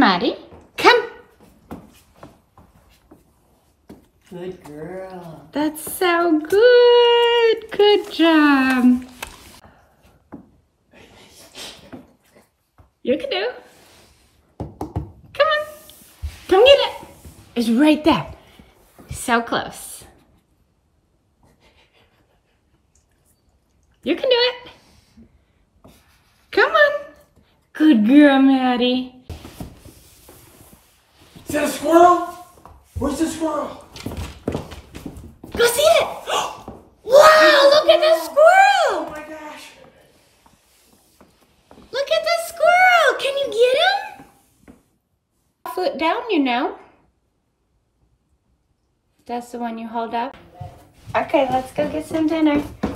Maddi. Come. Good girl. That's so good. Good job. You can do. Come on. Come get it. It's right there. So close. You can do it. Come on. Good girl, Maddi. Is that a squirrel? Where's the squirrel? Go see it. Wow, look at the squirrel. Oh my gosh. Look at the squirrel. Can you get him? Foot down, you know. That's the one you hold up. Okay, let's go get some dinner.